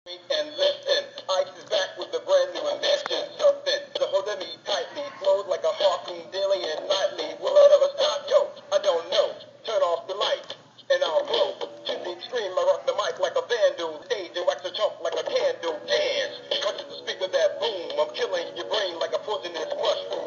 And listen, Ice is back with a brand new invention. Something to hold me tightly, flows like a harpoon daily and nightly. Will it ever stop? Yo, I don't know. Turn off the light and I'll blow. To the extreme, I rock the mic like a vandal. Stage and wax a chump like a candle. Dance, touches the speaker that boom. I'm killing your brain like a poisonous mushroom.